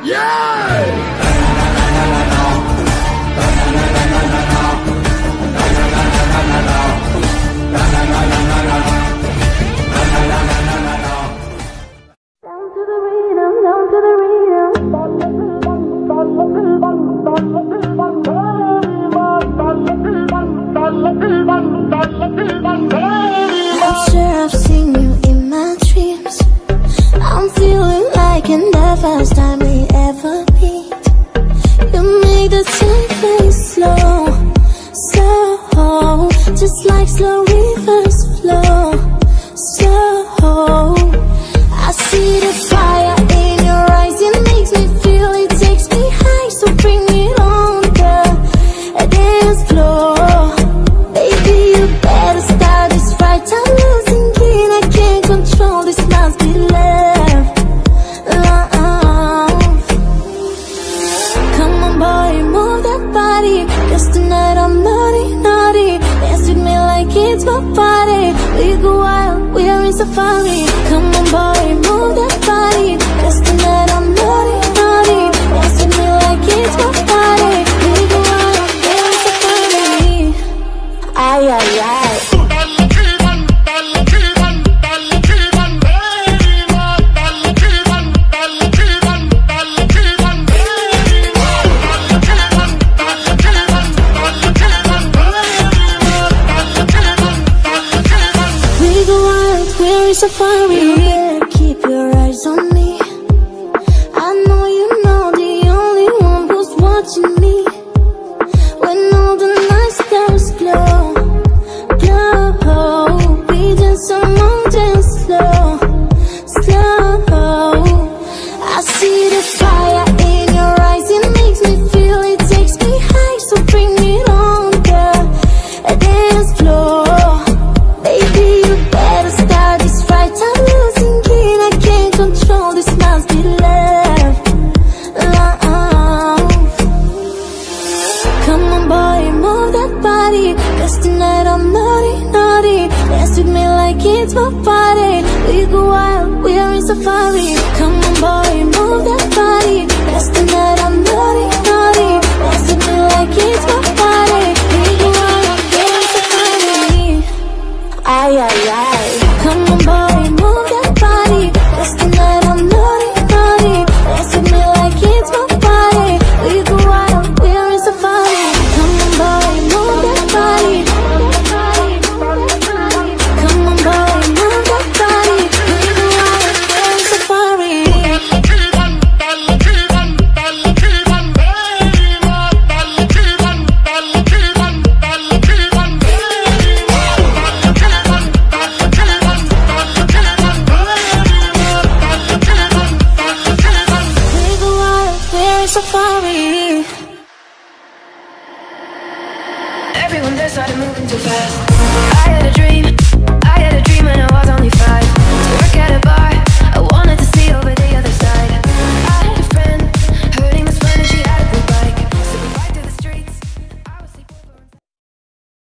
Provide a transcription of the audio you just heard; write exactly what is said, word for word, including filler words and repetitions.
First time we ever meet, you make the time feel slow, slow, just like slow rivers flow, slow. I see the fire in your eyes, it makes me feel, it takes me high, so bring it on the dance floor. Baby, you better start this right, I'm losing it, I can't control this, must be love. Cause tonight I'm naughty, naughty. Dance with me like it's my party. We go wild, we are in safari. Come on boy, move that body. Cause tonight I'm naughty, naughty. Dance with me like it's my party. We go wild, we are in safari. Ay, ay, ay. Safari, you better keep your eyes on me. I know you know the only one who's watching me. When all the night stars glow, glow, we dance on dance slow, slow. I see the fire in your eyes, it makes me feel, it takes me high, so bring it on the dance floor. Baby, you better start this right, I'm losing it, I can't control this, must be love, love. Come on boy, move that body, cause tonight I'm naughty, naughty. Dance with me like it's my party. We go wild, we are in safari. Come on boy, move that body, cause tonight I'm naughty, naughty. Dance with me like it's my party. We go wild, we are in safari. Ay, ay, ay. Come on boy, move that body, cause tonight I'm naughty, naughty. Dance with me like it's my party. We go wild, we are in safari. Come on boy, move that body. Come on boy, move that body. We go wild, we are in safari. Safari. Everyone there started moving too fast. I had a dream, I had a dream when I was only five. To work at a bar